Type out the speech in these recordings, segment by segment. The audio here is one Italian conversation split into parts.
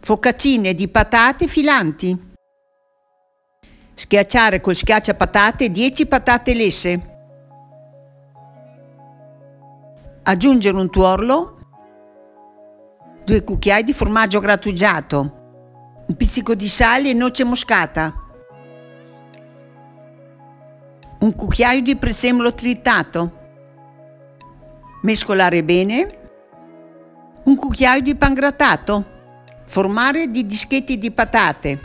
Focaccine di patate filanti. Schiacciare col schiacciapatate 10 patate lesse. Aggiungere un tuorlo, 2 cucchiai di formaggio grattugiato, un pizzico di sale e noce moscata, un cucchiaio di prezzemolo tritato. Mescolare bene. Un cucchiaio di pangrattato. Formare di dischetti di patate.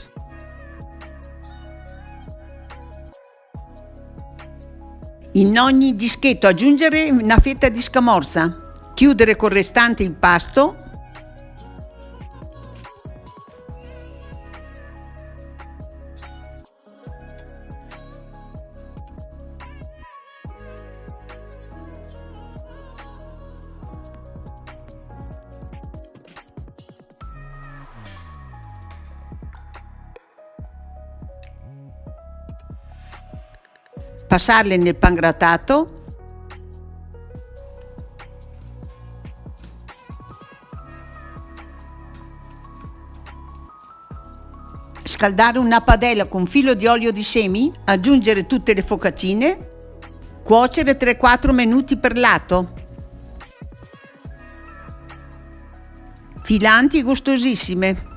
In ogni dischetto aggiungere una fetta di scamorza. Chiudere col restante impasto. Passarle nel pangrattato. Scaldare una padella con filo di olio di semi, aggiungere tutte le focaccine, cuocere 3-4 minuti per lato. Filanti gustosissime.